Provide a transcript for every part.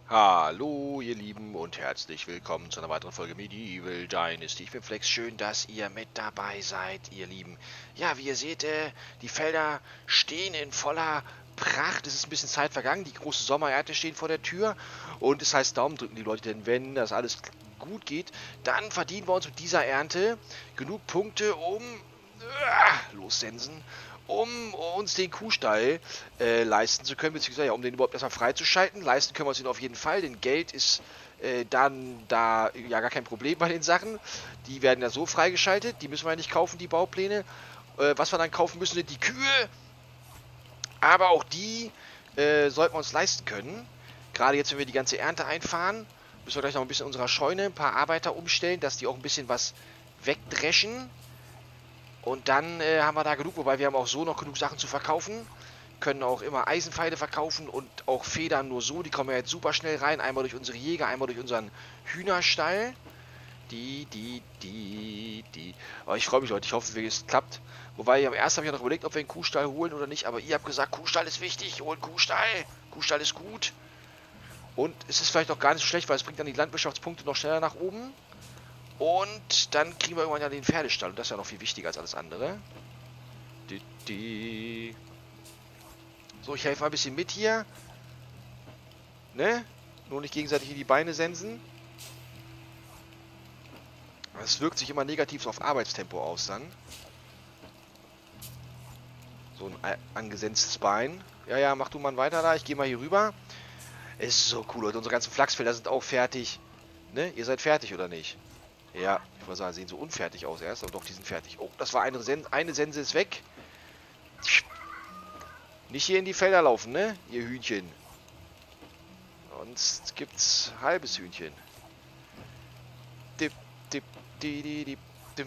Hallo ihr Lieben und herzlich willkommen zu einer weiteren Folge Medieval Dynasty. Ich bin Flex, schön, dass ihr mit dabei seid, ihr Lieben. Ja, wie ihr seht, die Felder stehen in voller Pracht. Es ist ein bisschen Zeit vergangen, die große Sommerernte steht vor der Tür. Und es heißt Daumen drücken, die Leute, denn wenn das alles gut geht, dann verdienen wir uns mit dieser Ernte genug Punkte, um lossensen, um uns den Kuhstall leisten zu können, beziehungsweise ja, um den überhaupt erstmal freizuschalten. Leisten können wir uns den auf jeden Fall, denn Geld ist dann da ja gar kein Problem bei den Sachen. Die werden ja so freigeschaltet, die müssen wir ja nicht kaufen, die Baupläne. Was wir dann kaufen müssen, sind die Kühe, aber auch die sollten wir uns leisten können. Gerade jetzt, wenn wir die ganze Ernte einfahren, müssen wir gleich noch ein bisschen unserer Scheune ein paar Arbeiter umstellen, dass die auch ein bisschen was wegdreschen. Und dann haben wir da genug, wobei wir haben auch so noch genug Sachen zu verkaufen. Können auch immer Eisenpfeile verkaufen und auch Federn nur so. Die kommen ja jetzt super schnell rein. Einmal durch unsere Jäger, einmal durch unseren Hühnerstall. Aber ich freue mich, Leute. Ich hoffe, es klappt. Wobei, erst habe ich ja noch überlegt, ob wir einen Kuhstall holen oder nicht. Aber ihr habt gesagt, Kuhstall ist wichtig. Holen Kuhstall. Kuhstall ist gut. Und es ist vielleicht auch gar nicht so schlecht, weil es bringt dann die Landwirtschaftspunkte noch schneller nach oben. Und dann kriegen wir irgendwann ja den Pferdestall. Und das ist ja noch viel wichtiger als alles andere. So, ich helfe mal ein bisschen mit hier. Ne? Nur nicht gegenseitig in die Beine sensen. Das wirkt sich immer negativ auf Arbeitstempo aus dann. So ein angesenztes Bein. Ja, ja, mach du mal weiter da. Ich gehe mal hier rüber. Es ist so cool, Leute. Unsere ganzen Flachsfelder sind auch fertig. Ne? Ihr seid fertig, oder nicht? Ja, ich muss sagen, sehen so unfertig aus erst. Aber doch, die sind fertig. Oh, das war eine Sense. Eine Sense ist weg. Nicht hier in die Felder laufen, ne? Ihr Hühnchen. Sonst gibt's halbes Hühnchen. Dip, dip, di, di, dip, dim.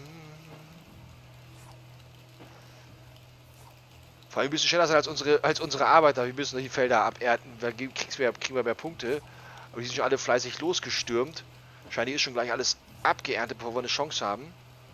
Vor allem ein bisschen schneller sein als unsere Arbeiter. Wir müssen die Felder abernten. Da kriegen wir mehr Punkte. Aber die sind schon alle fleißig losgestürmt. Wahrscheinlich ist schon gleich alles abgeerntet, bevor wir eine Chance haben.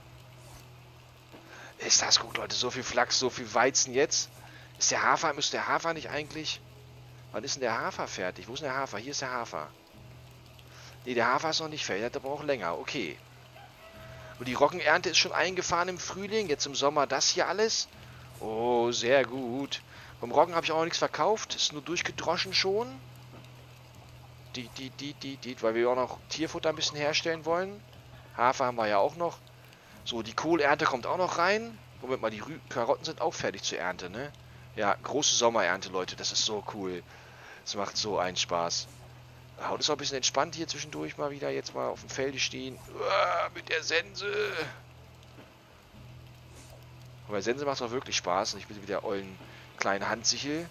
Ist das gut, Leute. So viel Flachs, so viel Weizen jetzt. Müsste der Hafer nicht eigentlich... Wann ist denn der Hafer fertig? Wo ist denn der Hafer? Hier ist der Hafer. Ne, der Hafer ist noch nicht fertig. Der braucht länger. Okay. Und die Roggenernte ist schon eingefahren im Frühling. Jetzt im Sommer das hier alles. Oh, sehr gut. Vom Roggen habe ich auch noch nichts verkauft. Ist nur durchgedroschen schon. Weil wir auch noch Tierfutter ein bisschen herstellen wollen. Hafer haben wir ja auch noch. So, die Kohlernte kommt auch noch rein. Moment mal, die Karotten sind auch fertig zur Ernte, ne? Ja, große Sommerernte, Leute. Das ist so cool. Es macht so einen Spaß. Ja, und ist auch ein bisschen entspannt hier zwischendurch mal wieder. Jetzt mal auf dem Felde stehen. Mit der Sense. Und bei Sense macht es auch wirklich Spaß. Und ich bin mit der ollen kleinen Handsichel.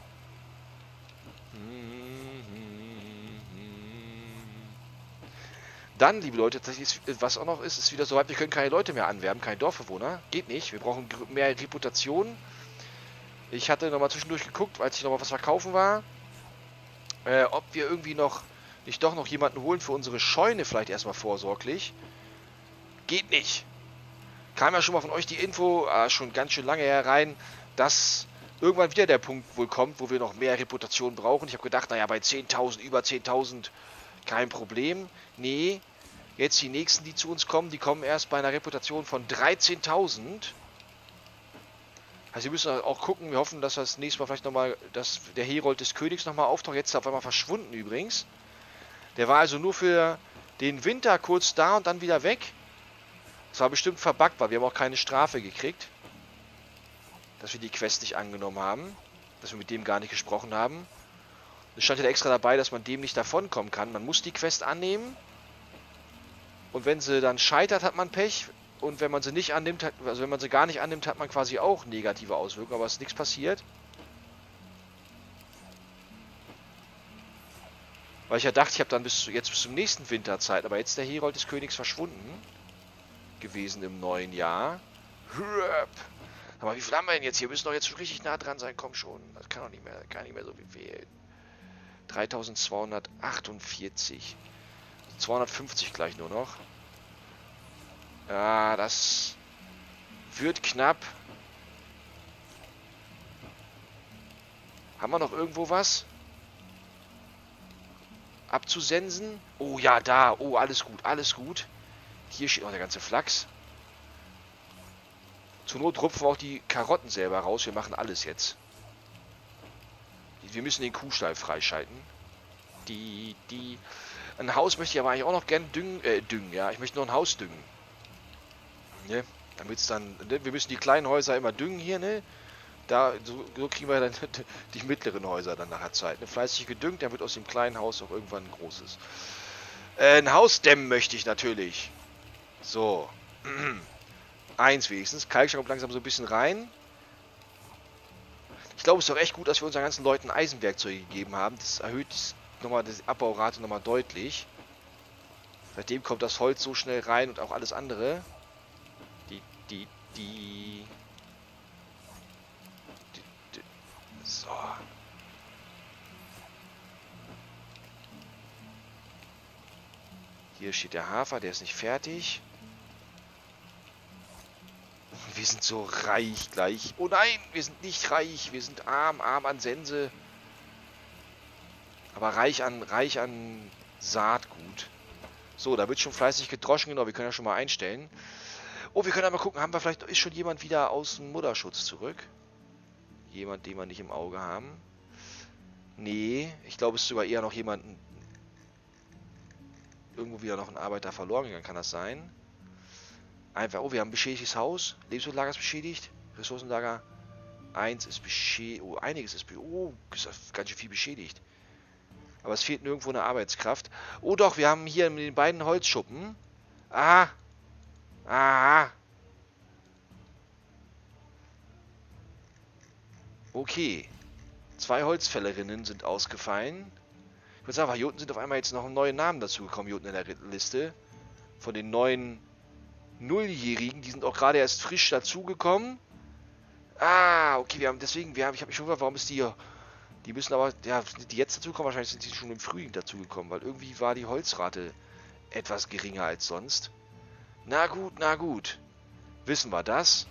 Dann, liebe Leute, tatsächlich was auch noch ist, ist wieder soweit, wir können keine Leute mehr anwerben, keine Dorfbewohner. Geht nicht. Wir brauchen mehr Reputation. Ich hatte nochmal zwischendurch geguckt, als ich nochmal was verkaufen war, ob wir irgendwie nicht doch noch jemanden holen für unsere Scheune, vielleicht erstmal vorsorglich. Geht nicht. Kam ja schon mal von euch die Info, schon ganz schön lange herein, dass irgendwann wieder der Punkt wohl kommt, wo wir noch mehr Reputation brauchen. Ich habe gedacht, naja, bei 10.000, über 10.000 kein Problem. Nee, jetzt die nächsten, die zu uns kommen, die kommen erst bei einer Reputation von 13.000. Also wir müssen auch gucken, wir hoffen, dass das nächste Mal vielleicht nochmal, dass der Herold des Königs nochmal auftaucht. Jetzt ist er auf einmal verschwunden übrigens. Der war also nur für den Winter kurz da und dann wieder weg. Das war bestimmt verbuggt, weil wir haben auch keine Strafe gekriegt. Dass wir die Quest nicht angenommen haben. Dass wir mit dem gar nicht gesprochen haben. Es stand ja extra dabei, dass man dem nicht davonkommen kann. Man muss die Quest annehmen. Und wenn sie dann scheitert, hat man Pech. Und wenn man sie nicht annimmt, also wenn man sie gar nicht annimmt, hat man quasi auch negative Auswirkungen, aber es ist nichts passiert. Weil ich ja dachte, ich habe dann bis zum nächsten Winter Zeit, aber jetzt ist der Herold des Königs verschwunden gewesen im neuen Jahr. Aber wie viel haben wir denn jetzt hier? Wir müssen doch jetzt schon richtig nah dran sein, komm schon. Das kann nicht mehr so viel fehlen. 3248. 250 gleich nur noch. Ja, das wird knapp. Haben wir noch irgendwo was? abzusensen. Oh ja, da. Oh, alles gut, alles gut. Hier steht noch der ganze Flachs. Zur Not rupfen wir auch die Karotten selber raus. Wir machen alles jetzt. Wir müssen den Kuhstall freischalten. Ein Haus möchte ich aber eigentlich auch noch gerne düngen, ja. Ich möchte noch ein Haus düngen. Ne? Damit es dann, ne? Wir müssen die kleinen Häuser immer düngen hier, ne? So kriegen wir dann die mittleren Häuser dann nach der Zeit. Ne? Fleißig gedüngt, dann wird aus dem kleinen Haus auch irgendwann ein großes. Ein Haus dämmen möchte ich natürlich. So. Eins wenigstens. Kalkstein kommt langsam so ein bisschen rein. Ich glaube, es ist doch echt gut, dass wir unseren ganzen Leuten Eisenwerkzeuge gegeben haben. Das erhöht nochmal die Abbaurate nochmal deutlich. Seitdem kommt das Holz so schnell rein und auch alles andere. So. Hier steht der Hafer, der ist nicht fertig. Wir sind so reich gleich. Oh nein, wir sind nicht reich. Wir sind arm an Sense. Aber reich an Saatgut. So, da wird schon fleißig gedroschen. Genau, wir können ja schon mal einstellen. Oh, wir können aber gucken, ist schon jemand wieder aus dem Mutterschutz zurück? Jemand, den wir nicht im Auge haben? Nee, ich glaube, es ist sogar eher noch jemand... Irgendwo wieder noch ein Arbeiter verloren gegangen, kann das sein? Einfach, oh, wir haben ein beschädigtes Haus. Lebensmittellager ist beschädigt. Ressourcenlager 1 ist beschädigt. Oh, einiges ist beschädigt. Oh, ist ganz schön viel beschädigt. Aber es fehlt nirgendwo eine Arbeitskraft. Oh doch, wir haben hier in den beiden Holzschuppen. Aha. Aha. Okay. 2 Holzfällerinnen sind ausgefallen. Ich würde sagen, hier unten sind auf einmal jetzt noch neue Namen dazugekommen, hier unten in der Liste. Von den neuen Nulljährigen, die sind auch gerade erst frisch dazugekommen. Ah, okay, ich habe mich schon gefragt, warum ist die müssen aber, ja, die jetzt dazukommen, wahrscheinlich sind sie schon im Frühling dazugekommen, weil irgendwie war die Holzrate etwas geringer als sonst. Na gut. Wissen wir das?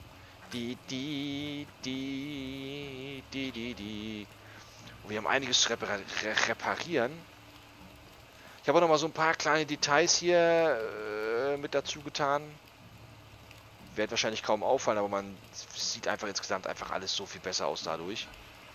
Und wir haben einiges zu reparieren. Ich habe auch noch mal so ein paar kleine Details hier mit dazu getan. Wird wahrscheinlich kaum auffallen, aber man sieht einfach insgesamt einfach alles so viel besser aus dadurch.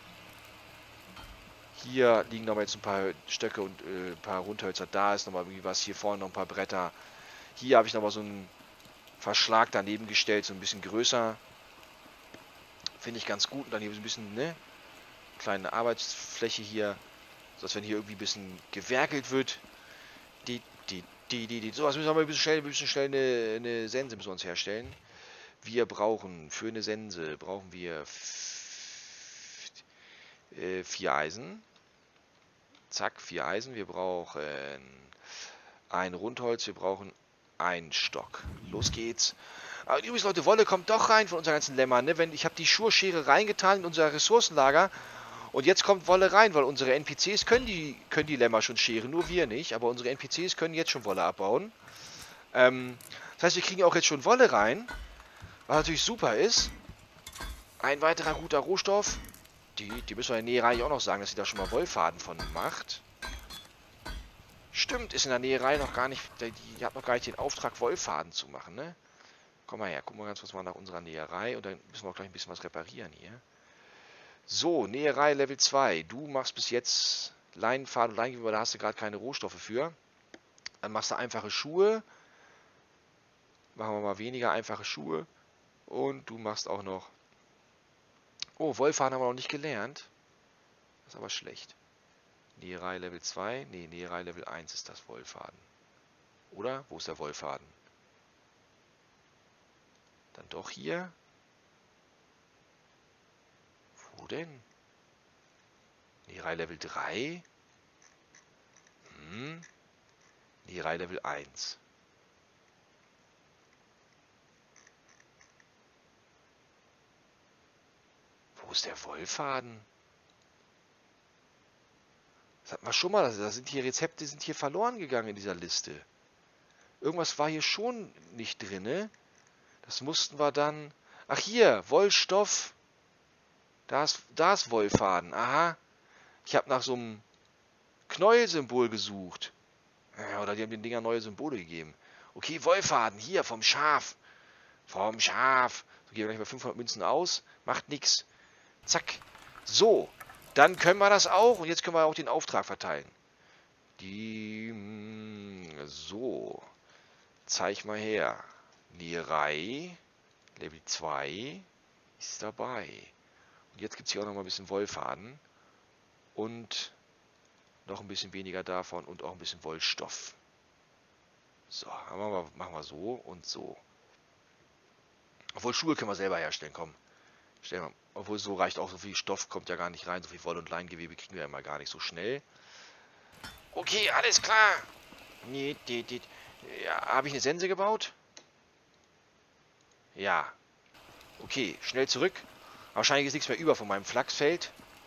Hier liegen noch mal jetzt ein paar Stöcke und ein paar Rundhölzer. Da ist noch mal irgendwie was. Hier vorne noch ein paar Bretter. Hier habe ich noch mal so einen Verschlag daneben gestellt, so ein bisschen größer. Finde ich ganz gut. Und dann hier so ein bisschen, ne? Kleine Arbeitsfläche hier. So dass wenn hier irgendwie ein bisschen gewerkelt wird. So, was müssen wir mal ein bisschen schnell eine Sense müssen wir uns herstellen. Wir brauchen für eine Sense brauchen wir 4 Eisen. Zack, 4 Eisen. Wir brauchen ein Rundholz. Wir brauchen einen Stock. Los geht's. Aber übrigens, Leute, Wolle kommt doch rein von unseren ganzen Lämmern. Ne? Ich habe die Schurschere reingetan in unser Ressourcenlager. Und jetzt kommt Wolle rein, weil unsere NPCs können die Lämmer schon scheren, nur wir nicht. Aber unsere NPCs können jetzt schon Wolle abbauen. Das heißt, wir kriegen auch jetzt schon Wolle rein. Was natürlich super ist. Ein weiterer guter Rohstoff. Die müssen wir in der Näherei auch noch sagen, dass sie da schon mal Wollfaden von macht. Stimmt, ist in der Näherei noch gar nicht... Die hat noch gar nicht den Auftrag, Wollfaden zu machen, ne? Komm mal her, gucken wir ganz kurz mal nach unserer Näherei. Und dann müssen wir auch gleich ein bisschen was reparieren hier. So, Näherei Level 2. Du machst bis jetzt Leinenfaden und Leinengeweber, da hast du gerade keine Rohstoffe für. Dann machst du einfache Schuhe. Machen wir mal weniger einfache Schuhe. Und du machst auch noch... Oh, Wollfaden haben wir noch nicht gelernt. Das ist aber schlecht. Näherei Level 2. Ne, Näherei Level 1 ist das Wollfaden. Oder? Wo ist der Wollfaden? Dann doch hier. Wo denn? Näherei Level 3? Näherei Level 1. Wo ist der Wollfaden? Das hatten wir schon mal. Da sind hier Rezepte sind hier verloren gegangen in dieser Liste. Irgendwas war hier schon nicht drin. Das mussten wir dann... Ach hier, Wollstoff. Da ist Wollfaden. Aha. Ich habe nach so einem Knäuelsymbol gesucht. Ja, oder die haben den Dingern neue Symbole gegeben. Okay, Wollfaden, hier, vom Schaf. Vom Schaf. So, geben wir gleich mal 500 Münzen aus. Macht nix. Zack. So, dann können wir das auch. Und jetzt können wir auch den Auftrag verteilen. So. Zeig mal her. Nierei. Level 2 ist dabei. Und jetzt gibt es hier auch noch mal ein bisschen Wollfaden. Und noch ein bisschen weniger davon und auch ein bisschen Wollstoff. So, machen wir so und so. Obwohl Schuhe können wir selber herstellen, komm. Stellen wir, obwohl so reicht auch so viel Stoff, kommt ja gar nicht rein. So viel Woll- und Leingewebe kriegen wir ja immer gar nicht so schnell. Okay, alles klar. Ja, habe ich eine Sense gebaut? Ja. Okay, schnell zurück. Wahrscheinlich ist nichts mehr über von meinem Flachsfeld.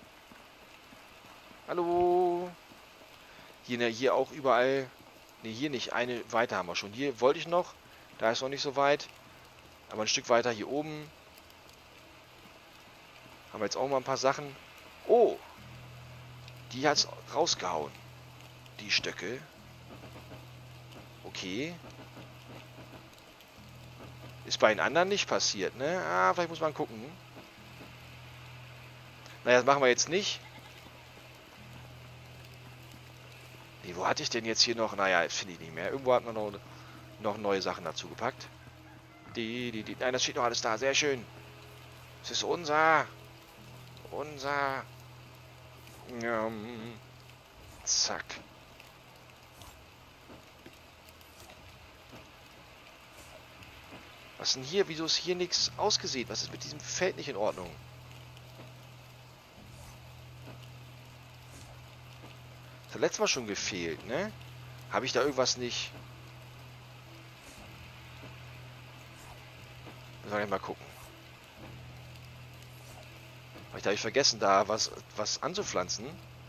Hallo. Hier auch überall. Ne, hier nicht. Eine weiter haben wir schon. Hier wollte ich noch. Da ist noch nicht so weit. Aber ein Stück weiter hier oben. Haben wir jetzt auch mal ein paar Sachen. Oh. Die hat's rausgehauen. Die Stöcke. Okay. Ist bei den anderen nicht passiert, ne? Ah, vielleicht muss man gucken. Naja, das machen wir jetzt nicht. Nee, wo hatte ich denn jetzt hier noch? Naja, finde ich nicht mehr. Irgendwo hat man noch neue Sachen dazu gepackt. Nein, das steht noch alles da. Sehr schön. Es ist unser. Zack. Was denn hier? Wieso ist hier nichts ausgesät? Was ist mit diesem Feld nicht in Ordnung? Das hat letztes Mal schon gefehlt, ne? Habe ich da irgendwas nicht... Müssen wir gleich mal gucken. Habe ich da vergessen, da was anzupflanzen?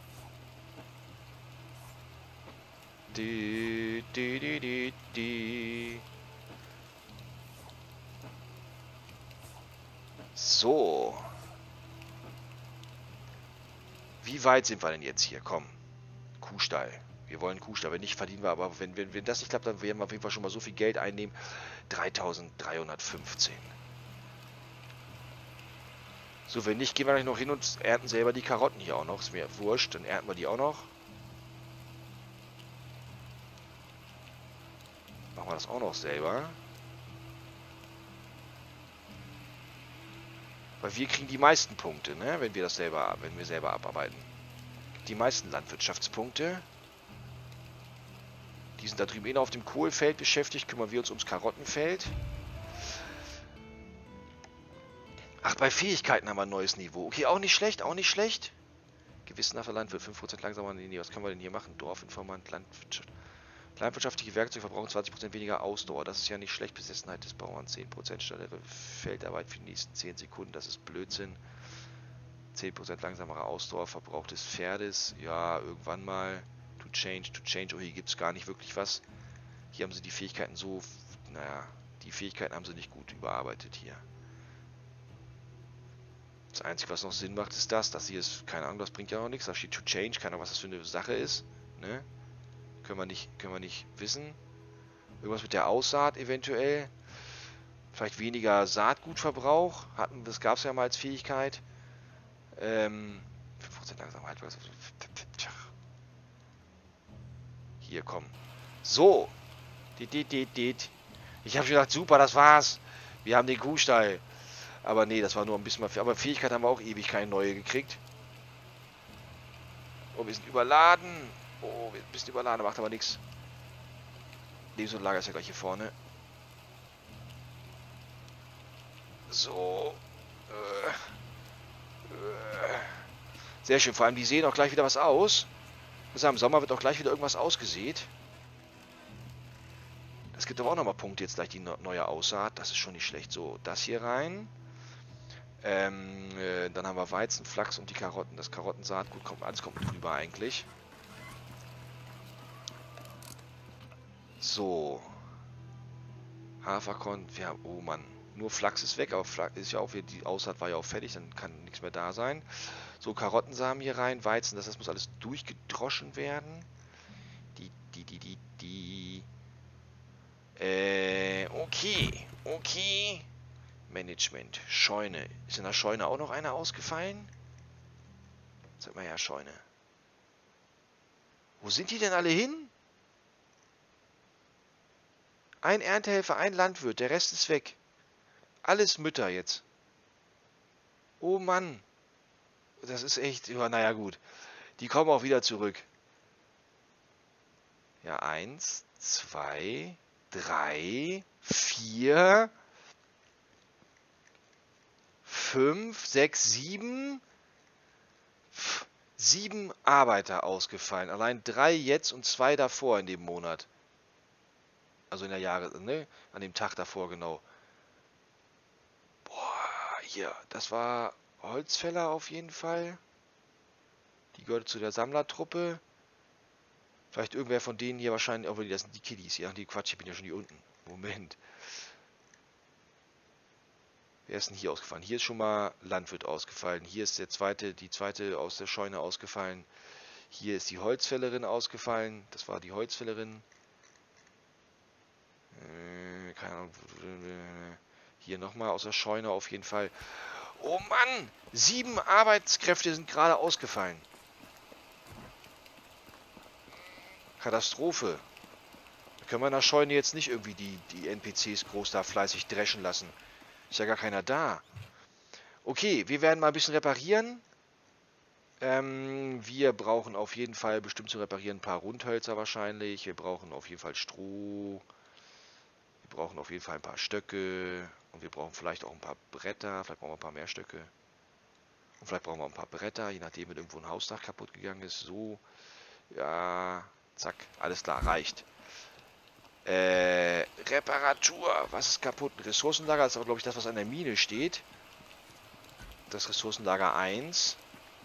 So. Wie weit sind wir denn jetzt hier? Komm. Kuhstall. Wir wollen Kuhstall. Wenn nicht, verdienen wir. Aber wenn das nicht klappt, dann werden wir auf jeden Fall schon mal so viel Geld einnehmen. 3.315. So, wenn nicht, gehen wir gleich noch hin und ernten selber die Karotten hier auch noch. Ist mir wurscht, dann ernten wir die auch noch. Machen wir das auch noch selber. Weil wir kriegen die meisten Punkte, ne? Wenn wir selber abarbeiten. Die meisten Landwirtschaftspunkte. Die sind da drüben auf dem Kohlfeld beschäftigt. Kümmern wir uns ums Karottenfeld. Ach, bei Fähigkeiten haben wir ein neues Niveau. Okay, auch nicht schlecht, auch nicht schlecht. Gewissenhafter Landwirt, 5% langsamer. Nee, was können wir denn hier machen? Dorfinformant, Landwirtschaft. Landwirtschaftliche Werkzeuge verbrauchen 20% weniger Ausdauer. Das ist ja nicht schlecht. Besessenheit des Bauern 10% statt der Feldarbeit für die nächsten 10 Sekunden. Das ist Blödsinn. 10% langsamere Ausdauer, Verbrauch des Pferdes. Ja, irgendwann mal. To change. Oh, hier gibt es gar nicht wirklich was. Hier haben sie die Fähigkeiten so... Naja, die Fähigkeiten haben sie nicht gut überarbeitet hier. Das Einzige, was noch Sinn macht, ist das. Das hier ist, keine Ahnung, das bringt ja noch nichts. Da steht to change, keine Ahnung, was das für eine Sache ist. Ne? Können wir nicht wissen. Irgendwas mit der Aussaat eventuell. Vielleicht weniger Saatgutverbrauch. Das gab es ja mal als Fähigkeit. 5% Langsamkeit. Hier, komm. So. Ich habe schon gedacht, super, das war's. Wir haben den Kuhstall. Aber nee, das war nur ein bisschen mal... Aber Fähigkeit haben wir auch ewig keine neue gekriegt. Oh, wir sind überladen. Oh, wir sind ein bisschen überladen, macht aber nichts. Lebensunterlager ist ja gleich hier vorne. So. Sehr schön. Vor allem, die sehen auch gleich wieder was aus. Also im Sommer wird auch gleich wieder irgendwas ausgesät. Das gibt aber auch nochmal Punkte, jetzt gleich die neue Aussaat. Das ist schon nicht schlecht. So, das hier rein. Dann haben wir Weizen, Flachs und die Karotten. Das Karottensaatgut kommt, alles kommt mit rüber eigentlich. So. Haferkorn, wir haben, oh Mann, Nur Flachs ist weg, aber Flachs ist ja auch, die Aussaat war ja auch fertig, dann kann nichts mehr da sein. So, Karottensamen hier rein, Weizen, das muss alles durchgedroschen werden. Okay. Management, Scheune. Ist in der Scheune auch noch einer ausgefallen? Sag mal ja, Scheune. Wo sind die denn alle hin? Ein Erntehelfer, ein Landwirt, der Rest ist weg. Alles Mütter jetzt. Oh Mann. Das ist echt, ja, naja gut. Die kommen auch wieder zurück. Ja, 1, 2, 3, 4, 5, 6, 7. 7 Arbeiter ausgefallen. Allein 3 jetzt und 2 davor in dem Monat. Also in der ne? An dem Tag davor genau. Boah, hier, das war Holzfäller auf jeden Fall. Die gehörte zu der Sammlertruppe. Vielleicht irgendwer von denen hier wahrscheinlich, obwohl das sind die Kiddies. Ja, die Quatsch, ich bin ja schon hier unten. Moment. Wer ist denn hier ausgefallen? Hier ist schon mal Landwirt ausgefallen. Hier ist die zweite aus der Scheune ausgefallen. Hier ist die Holzfällerin ausgefallen. Das war die Holzfällerin. Keine Ahnung. Hier nochmal aus der Scheune auf jeden Fall. Oh Mann! 7 Arbeitskräfte sind gerade ausgefallen. Katastrophe. Da können wir in der Scheune jetzt nicht irgendwie die NPCs groß da fleißig dreschen lassen. Ist ja gar keiner da. Okay, wir werden mal ein bisschen reparieren. Wir brauchen auf jeden Fall bestimmt zu reparieren ein paar Rundhölzer wahrscheinlich. Wir brauchen auf jeden Fall Stroh. Wir brauchen auf jeden Fall ein paar Stöcke. Und wir brauchen vielleicht auch ein paar Bretter. Vielleicht brauchen wir ein paar mehr Stöcke. Und vielleicht brauchen wir ein paar Bretter, je nachdem, wenn irgendwo ein Hausdach kaputt gegangen ist. So. Ja. Zack. Alles klar. Reicht. Reparatur. Was ist kaputt? Ein Ressourcenlager. Das ist aber, glaube ich, das, was an der Mine steht. Das Ressourcenlager 1.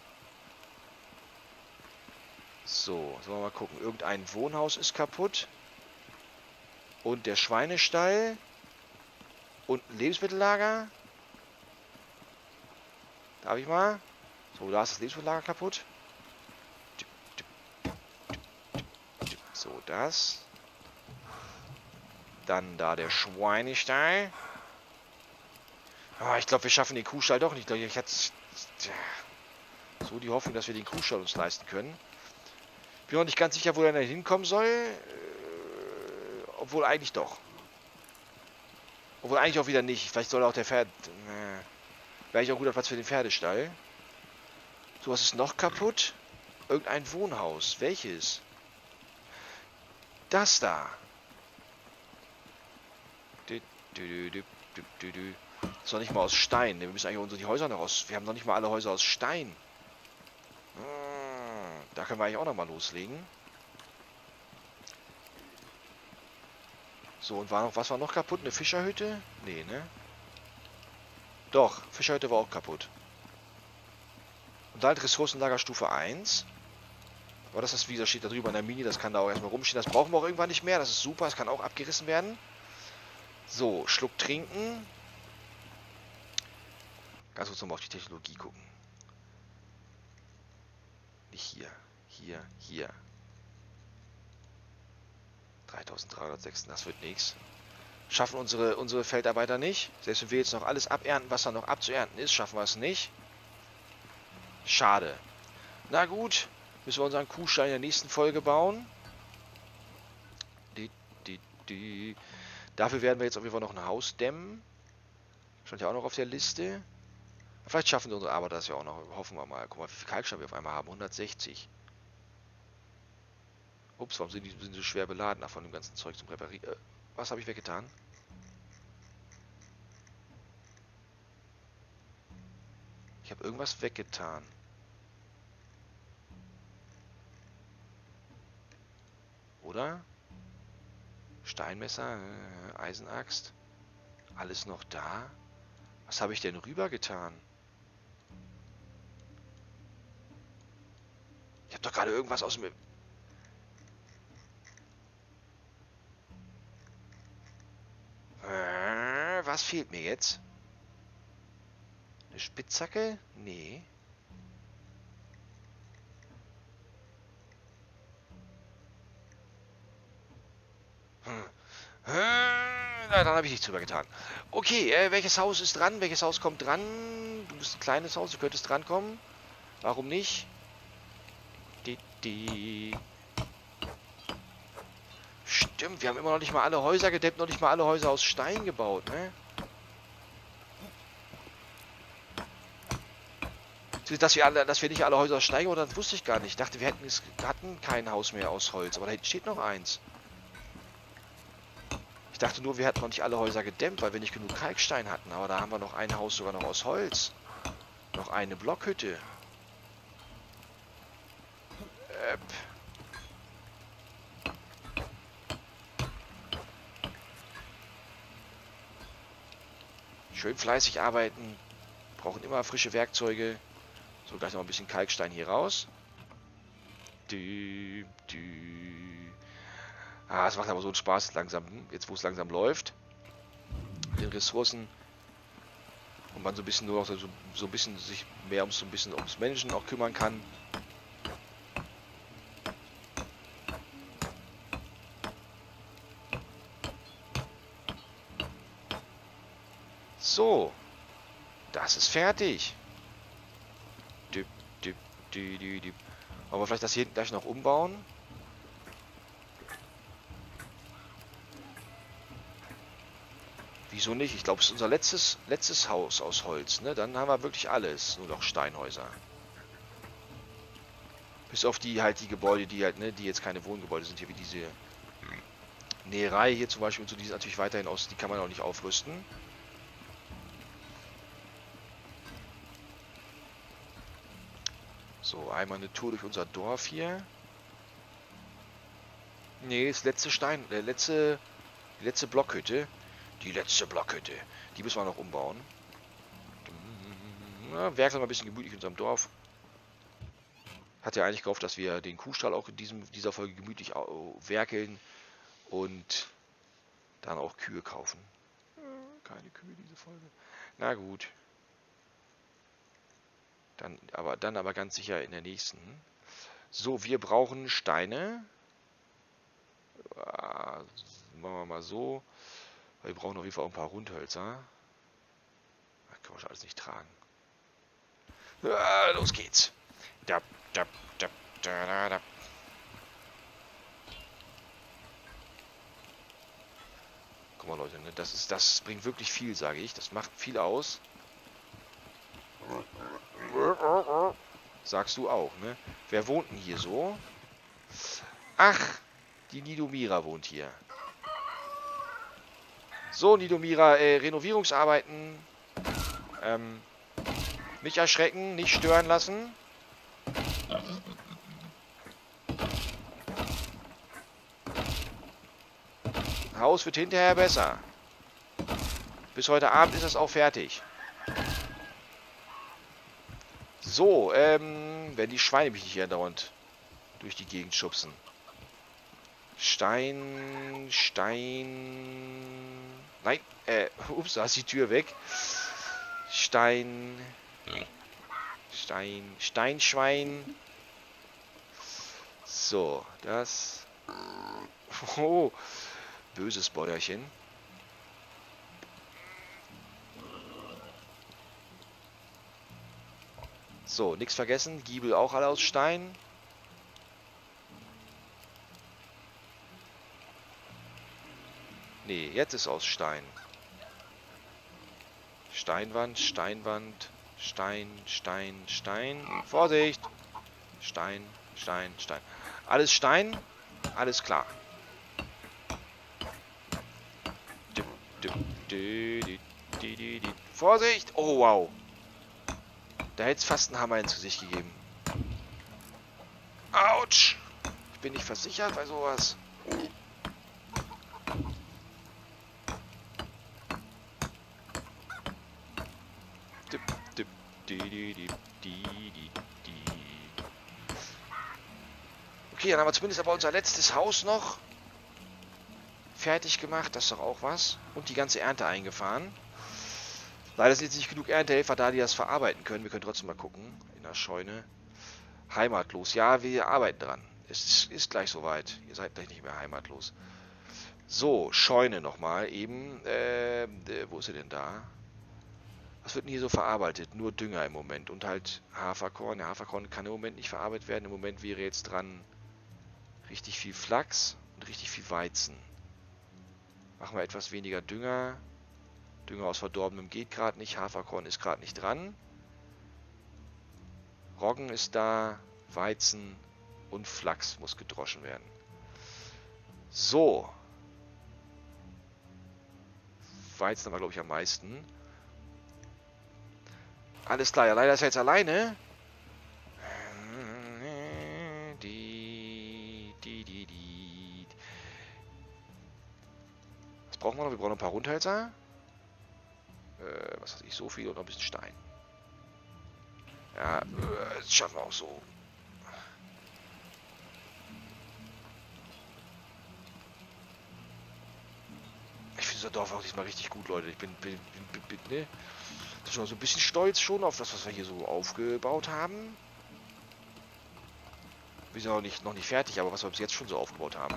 So, sollen wir mal gucken. Irgendein Wohnhaus ist kaputt. Und der Schweinestall. Und ein Lebensmittellager. Darf ich mal? So, da ist das Lebensmittellager kaputt. So, das. Dann da der Schweinestall. Ah, ich glaube, wir schaffen den Kuhstall doch nicht. Ich hatte so die Hoffnung, dass wir den Kuhstall uns leisten können. Bin noch nicht ganz sicher, wo er denn hinkommen soll. Obwohl eigentlich doch. Obwohl eigentlich auch wieder nicht. Vielleicht soll auch der Pferd... Wäre eigentlich auch ein guter Platz für den Pferdestall. So, was ist noch kaputt? Irgendein Wohnhaus. Welches? Das da. Das ist doch nicht mal aus Stein. Wir müssen eigentlich die Häuser noch aus... Wir haben noch nicht mal alle Häuser aus Stein. Da können wir eigentlich auch noch mal loslegen. So, und was war noch kaputt? Eine Fischerhütte? Nee, ne? Doch, Fischerhütte war auch kaputt. Und dann Ressourcenlager Stufe 1. Aber das ist, wie gesagt, steht da drüber in der Mini. Das kann da auch erstmal rumstehen. Das brauchen wir auch irgendwann nicht mehr. Das ist super. Das kann auch abgerissen werden. So, Schluck trinken. Ganz kurz nochmal auf die Technologie gucken. Nicht hier. Hier. 3306, das wird nichts. Schaffen unsere Feldarbeiter nicht. Selbst wenn wir jetzt noch alles abernten, was da noch abzuernten ist, schaffen wir es nicht. Schade. Na gut, müssen wir unseren Kuhstall in der nächsten Folge bauen. Dafür werden wir jetzt auf jeden Fall noch ein Haus dämmen. Stand ja auch noch auf der Liste. Vielleicht schaffen wir unsere Arbeiter das ja auch noch. Hoffen wir mal. Guck mal, wie viel Kalkstein wir auf einmal haben. 160. Ups, warum sind die so schwer beladen von dem ganzen Zeug zum Reparieren? Was habe ich weggetan? Ich habe irgendwas weggetan. Oder? Steinmesser, Eisenaxt. Alles noch da? Was habe ich denn rübergetan? Ich habe doch gerade irgendwas aus dem... Was fehlt mir jetzt? Eine Spitzhacke? Nee. Na, dann habe ich nichts drüber getan. Okay, welches Haus ist dran? Welches Haus kommt dran? Du bist ein kleines Haus, du könntest drankommen. Warum nicht? Stimmt, wir haben immer noch nicht mal alle Häuser gedämmt, noch nicht mal alle Häuser aus Stein gebaut, ne? Dass wir nicht alle Häuser aus Stein gebaut haben, das wusste ich gar nicht. Ich dachte, wir hatten kein Haus mehr aus Holz, aber da hinten steht noch eins. Ich dachte nur, wir hatten noch nicht alle Häuser gedämmt, weil wir nicht genug Kalkstein hatten. Aber da haben wir noch ein Haus sogar noch aus Holz. Noch eine Blockhütte. Schön fleißig arbeiten. Brauchen immer frische Werkzeuge. So, gleich noch ein bisschen Kalkstein hier raus. Ah, es macht aber so einen Spaß langsam. Jetzt, wo es langsam läuft. Mit den Ressourcen. Und man so ein bisschen nur noch so ein bisschen sich mehr ums Menschen auch kümmern kann. So. Das ist fertig. Wollen wir vielleicht das hier hinten gleich noch umbauen? Wieso nicht? Ich glaube, es ist unser letztes Haus aus Holz, ne? Dann haben wir wirklich alles. Nur noch Steinhäuser. Bis auf die Gebäude, die jetzt keine Wohngebäude sind, hier wie diese Näherei hier zum Beispiel und so, die sind natürlich weiterhin aus, die kann man auch nicht aufrüsten. So, einmal eine Tour durch unser Dorf hier. Nee, das letzte die letzte Blockhütte. Die letzte Blockhütte. Die müssen wir noch umbauen. Na, werkeln wir ein bisschen gemütlich in unserem Dorf. Hat ja eigentlich gehofft, dass wir den Kuhstall auch in dieser Folge gemütlich werkeln und dann auch Kühe kaufen. Keine Kühe diese Folge. Na gut. Dann aber ganz sicher in der nächsten. So, wir brauchen Steine. Machen wir mal so. Wir brauchen auf jeden Fall auch ein paar Rundhölzer. Das können wir schon alles nicht tragen. Los geht's. Guck mal, Leute, ne? Das bringt wirklich viel, sage ich. Das macht viel aus. Sagst du auch, ne? Wer wohnt denn hier so? Ach, die Nidomira wohnt hier. So, Nidomira, Renovierungsarbeiten. Nicht erschrecken, nicht stören lassen. Haus wird hinterher besser. Bis heute Abend ist es auch fertig. So, wenn die Schweine mich nicht hier dauernd durch die Gegend schubsen. Stein. Nein, ups, da ist die Tür weg. Steinschwein. So, das. Oh, böses Bäuerchen. So, nichts vergessen. Giebel auch alle aus Stein. Nee, jetzt ist aus Stein. Steinwand. Stein. Vorsicht! Stein. Alles Stein, alles klar. Vorsicht! Oh, wow. Da hätte es fast einen Hammer ins Gesicht gegeben. Autsch! Ich bin nicht versichert bei sowas. Okay, dann haben wir zumindest aber unser letztes Haus noch fertig gemacht. Das ist doch auch was. Und die ganze Ernte eingefahren. Leider sind jetzt nicht genug Erntehelfer da, die das verarbeiten können. Wir können trotzdem mal gucken. In der Scheune. Heimatlos. Ja, wir arbeiten dran. Es ist gleich soweit. Ihr seid gleich nicht mehr heimatlos. So, Scheune nochmal eben. Wo ist sie denn da? Was wird denn hier so verarbeitet? Nur Dünger im Moment. Und halt Haferkorn. Der Haferkorn kann im Moment nicht verarbeitet werden. Im Moment wäre jetzt dran richtig viel Flachs und richtig viel Weizen. Machen wir etwas weniger Dünger. Dünger aus Verdorbenem geht gerade nicht. Haferkorn ist gerade nicht dran. Roggen ist da. Weizen und Flachs muss gedroschen werden. So. Weizen haben wir, glaube ich, am meisten. Alles klar, ja, leider ist er jetzt alleine. Was brauchen wir noch? Wir brauchen noch ein paar Rundhölzer. Was weiß ich, so viel und noch ein bisschen Stein. Ja, das schaffen wir auch so. Ich finde unser Dorf auch diesmal richtig gut, Leute. Ich bin ne? Schon so ein bisschen stolz schon auf das, was wir hier so aufgebaut haben. Wir sind noch nicht fertig, aber was wir bis jetzt schon so aufgebaut haben.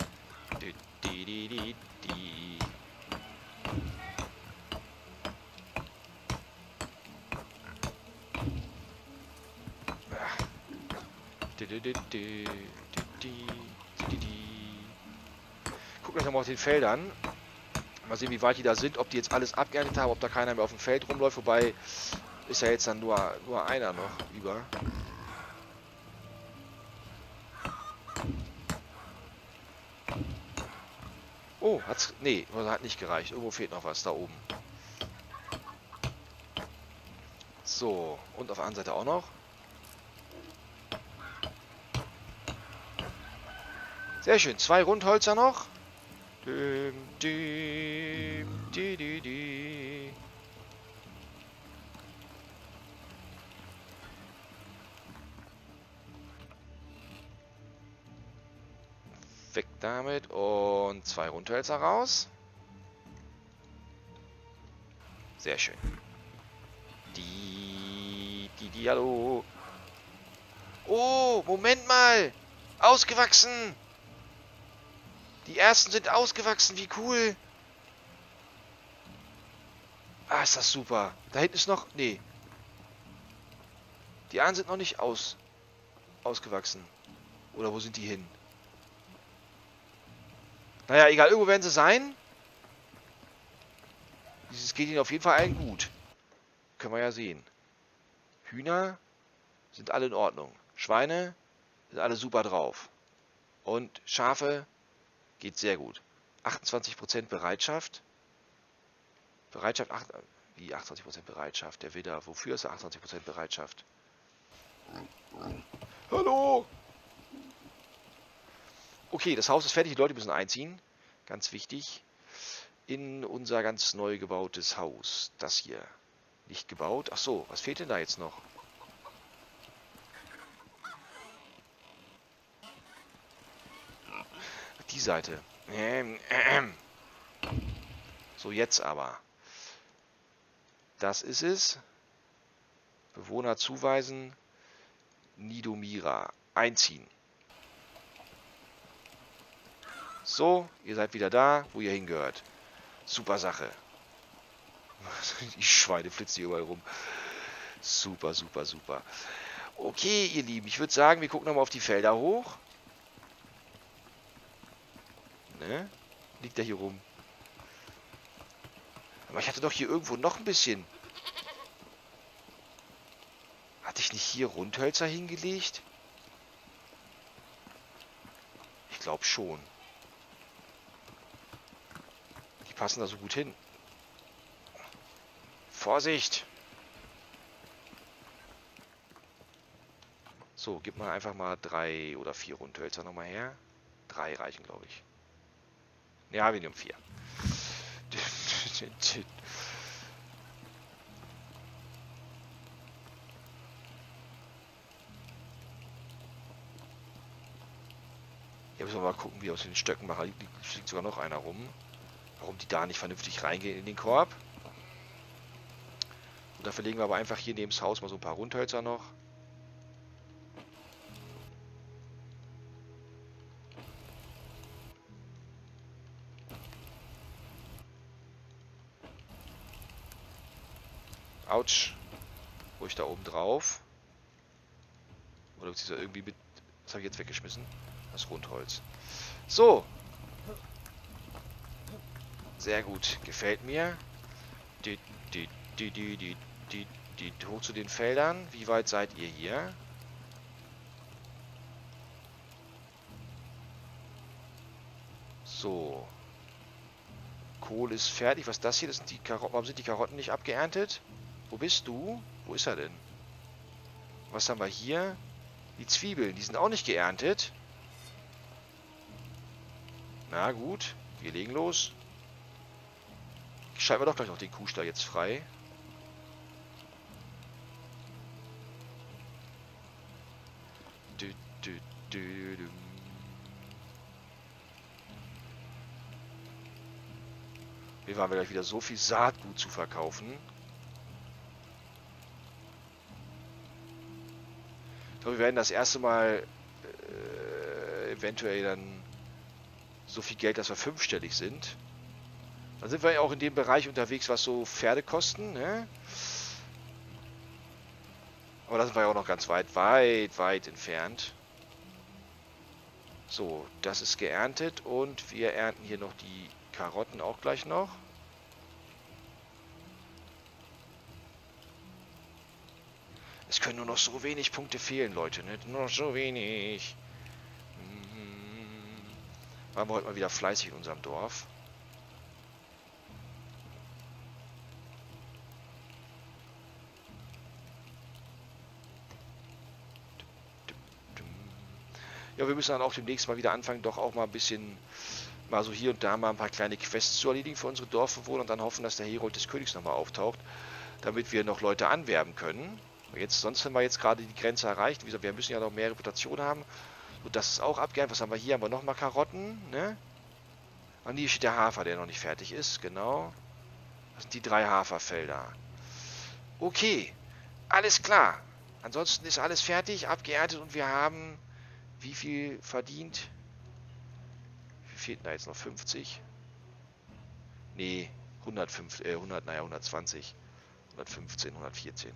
Guckt euch nochmal auf den Feldern. Mal sehen, wie weit die da sind, ob die jetzt alles abgeerntet haben, ob da keiner mehr auf dem Feld rumläuft. Wobei ist ja jetzt dann nur einer noch über. Oh, hat's. Nee, hat nicht gereicht. Irgendwo fehlt noch was da oben. So, und auf der anderen Seite auch noch. Sehr schön, 2 Rundholzer noch. Weg damit und 2 Rundhölzer raus. Sehr schön. Hallo. Oh, Moment mal. Ausgewachsen. Die ersten sind ausgewachsen, wie cool. Ah, ist das super. Da hinten ist noch... Nee. Die anderen sind noch nicht ausgewachsen. Oder wo sind die hin? Naja, egal, irgendwo werden sie sein. Es geht ihnen auf jeden Fall allen gut. Können wir ja sehen. Hühner sind alle in Ordnung. Schweine sind alle super drauf. Und Schafe geht sehr gut. 28% Bereitschaft. Bereitschaft, wie 28% Bereitschaft? Der Widder. Wofür ist er 28% Bereitschaft? Hallo! Okay, das Haus ist fertig. Die Leute müssen einziehen. Ganz wichtig. In unser ganz neu gebautes Haus. Das hier. Nicht gebaut. Ach so, was fehlt denn da jetzt noch? Die Seite. So, jetzt aber. Das ist es. Bewohner zuweisen. Nidomira. Einziehen. So, ihr seid wieder da, wo ihr hingehört. Super Sache. Die Schweine flitzen hier überall rum. Super, super, super. Okay, ihr Lieben, ich würde sagen, wir gucken nochmal auf die Felder hoch. Ne? Liegt er hier rum? Aber ich hatte doch hier irgendwo noch ein bisschen. Hatte ich nicht hier Rundhölzer hingelegt? Ich glaube schon. Die passen da so gut hin. Vorsicht! So, gib mal einfach mal 3 oder 4 Rundhölzer nochmal her. 3 reichen, glaube ich. Ja, wir nehmen 4. Hier müssen wir mal gucken, wie wir aus den Stöcken machen. Da fliegt sogar noch einer rum. Warum die da nicht vernünftig reingehen in den Korb? Und dafür legen wir aber einfach hier neben das Haus mal so ein paar Rundhölzer noch. Autsch. Ruhig da oben drauf. Oder ist irgendwie mit... Was habe ich jetzt weggeschmissen? Das Rundholz. So. Sehr gut. Gefällt mir. Hoch zu den Feldern. Wie weit seid ihr hier? So. Kohl ist fertig. Was ist das hier? Das sind die Karotten. Warum sind die Karotten nicht abgeerntet? Wo bist du? Wo ist er denn? Was haben wir hier? Die Zwiebeln. Die sind auch nicht geerntet. Na gut. Wir legen los. Schalten wir doch gleich noch den Kuhstall jetzt frei. Hier waren wir gleich wieder so viel Saatgut zu verkaufen. Ich glaube, wir werden das erste Mal eventuell dann so viel Geld, dass wir fünfstellig sind. Dann sind wir ja auch in dem Bereich unterwegs, was so Pferde kosten, ne? Aber da sind wir ja auch noch ganz weit entfernt. So, das ist geerntet und wir ernten hier noch die Karotten auch gleich noch. Es können nur noch so wenig Punkte fehlen, Leute, ne? Nur noch so wenig. Waren wir heute mal wieder fleißig in unserem Dorf. Ja, wir müssen dann auch demnächst mal wieder anfangen, doch auch mal ein bisschen, mal so hier und da mal ein paar kleine Quests zu erledigen für unsere Dorfbewohner und dann hoffen, dass der Herold des Königs nochmal auftaucht, damit wir noch Leute anwerben können. Sonst haben wir jetzt gerade die Grenze erreicht. Wie gesagt, wir müssen ja noch mehr Reputation haben. So, das ist auch abgeerntet. Was haben wir hier? Haben wir nochmal Karotten, ne? Und hier steht der Hafer, der noch nicht fertig ist, genau. Das sind die 3 Haferfelder. Okay, alles klar. Ansonsten ist alles fertig, abgeerntet und wir haben... Wie viel verdient? Wie fehlten da jetzt noch 50? Nee, 120. 115, 114.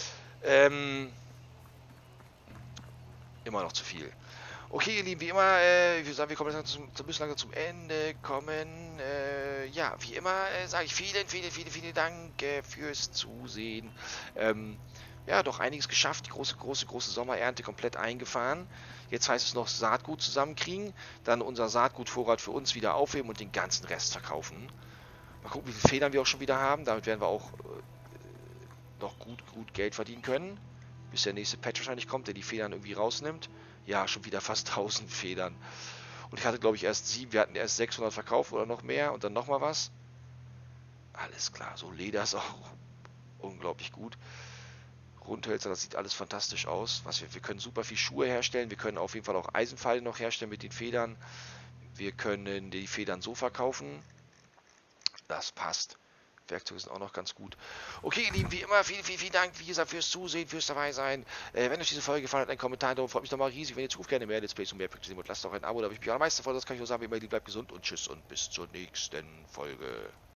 Immer noch zu viel. Okay, ihr Lieben, wie immer, ich würde sagen, wir kommen jetzt langsam zum Ende kommen. Ja, wie immer sage ich vielen Dank fürs Zusehen. Ja, doch einiges geschafft. Die große Sommerernte komplett eingefahren. Jetzt heißt es noch Saatgut zusammenkriegen, dann unser Saatgutvorrat für uns wieder aufheben und den ganzen Rest verkaufen. Mal gucken, wie viele Federn wir auch schon wieder haben. Damit werden wir auch noch gut Geld verdienen können. Bis der nächste Patch wahrscheinlich kommt, der die Federn irgendwie rausnimmt. Ja, schon wieder fast 1000 Federn. Und ich hatte, glaube ich, erst 7. Wir hatten erst 600 verkauft oder noch mehr und dann nochmal was. Alles klar, so Leder ist auch unglaublich gut. Rundhölzer, das sieht alles fantastisch aus. Wir können super viel Schuhe herstellen. Wir können auf jeden Fall auch Eisenpfeile noch herstellen mit den Federn. Wir können die Federn so verkaufen. Das passt. Werkzeuge sind auch noch ganz gut. Okay, ihr Lieben, wie immer, vielen Dank, wie gesagt, fürs Zusehen, fürs dabei sein. Wenn euch diese Folge gefallen hat, ein Kommentar da, freut mich nochmal riesig. Wenn ihr Zukunft gerne mehr Let's Plays und mehr Praxis und lasst doch ein Abo, da habe ich mich am meisten davon. Das kann ich nur sagen, wie immer, bleibt gesund und tschüss und bis zur nächsten Folge.